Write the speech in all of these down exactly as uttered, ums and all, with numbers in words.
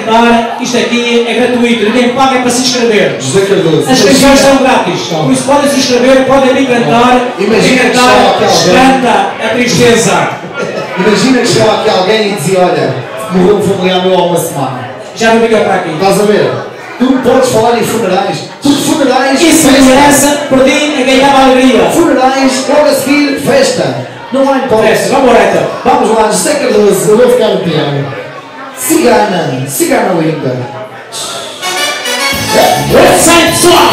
cantar, isto aqui é gratuito, ninguém paga para se inscrever. José Cardoso. As canções são grátis, por isso podem se inscrever, podem vir cantar. Imagina quem que cantar, chegava aqui canta a tristeza. Imagina que chegava aqui alguém e dizia, olha, morreu um familiar meu há uma semana. Já não liga para aqui. Estás a ver? Tu não podes falar em funerais. Porque funerais... Isso me interessa, perdi a ganhar a alegria. Funerais, logo a seguir, festa. Não há hipótese. Vamos lá então. Vamos lá, José Cardoso, eu vou ficar no piano. Cigana, cigana linda. Sai, pessoal!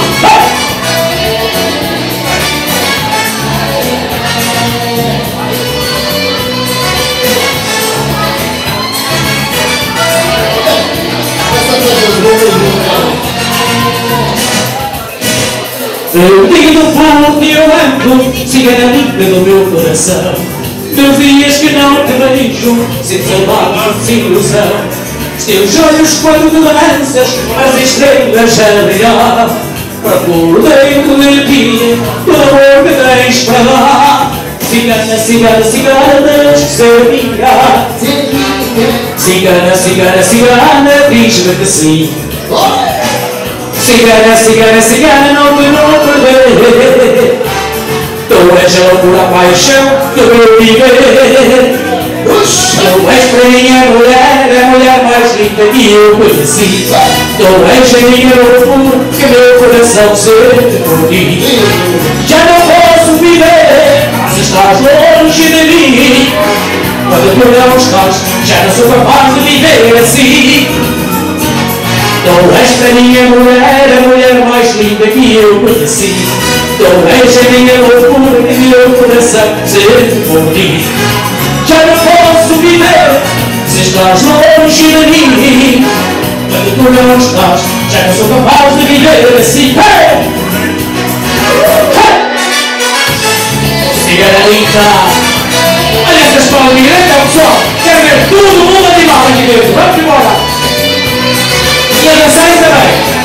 Eu digo por ti eu ando, cigana linda do meu coração. Meus dias que não te vejo, sinto saudade, sem ilusão. Os teus olhos quando te lanças, as estrelas a brilhar. Procuro dentro de ti, todo amor que tens para dar. Cigana, cigana, cigana, esqueceria. Cigana, cigana, cigana, diz-me que sim. Cigana, cigana, cigana, não te vou perder. Tu és a loucura, a paixão do meu viver. Tu és para minha mulher, a mulher mais linda que eu conheci. Tu és a minha loucura, que meu coração sente por ti. Já não posso viver se estás longe de mim. Quando tu não estás, já não sou capaz de viver assim. Tu és para minha mulher, a mulher mais linda que eu conheci. Tu és a minha loucura, que meu coração sente por ti. Já não posso viver se estás longe de mim. Quando tu não estás, já não sou capaz de viver assim. Hey! Hey! Cigana linda. Olha essas palminhas, então pessoal. Quero ver todo mundo animado aqui dentro. Vamos embora. E a dançar também.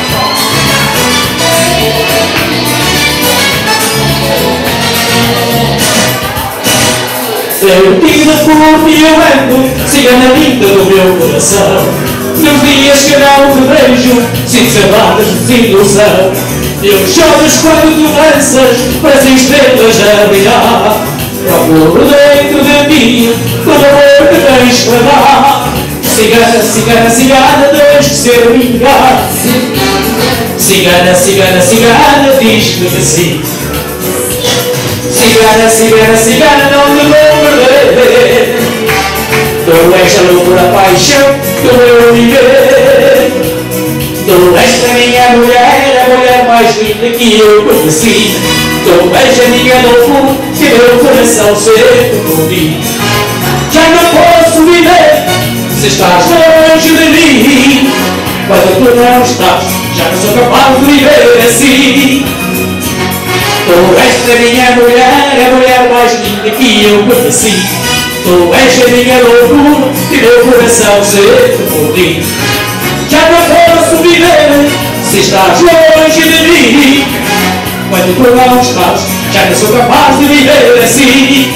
Eu digo por ti eu ando, cigana linda do meu coração. Nos dias que não te vejo, sinto saudades de ilusão. Meus olhos quando tu danças, para as estrelas a brilhar. Procuro dentro de ti, todo amor que tens para dar. Cigana, cigana, cigana, tens que ser minha. Cigana, cigana, cigana, diz-me que sim. Cigana, cigana, cigana, não te vou perder. Tu és a loucura, a paixão do meu viver. Tu és a minha mulher, a mulher mais linda que eu conheci. Tu és a minha loucura, que meu coração sente por ti. Já não posso viver se estás longe de mim. Quando tu não estás, já não sou capaz de viver assim. Tu és a minha mulher, a mulher mais linda que eu conheci. Tu és a minha loucura, que meu coração sente por ti. Já não posso viver se estás longe de mim. Quando tu não estás, já não sou capaz de viver assim.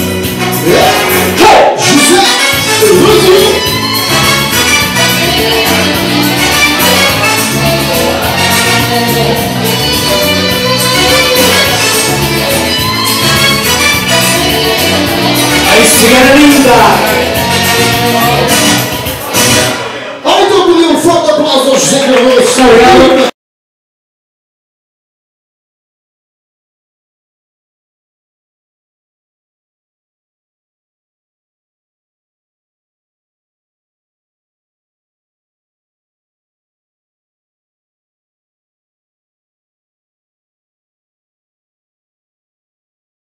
Hey! José! Aí, cigana linda! Olha, então pedir um forte aplauso ao José Cardoso. Obrigado.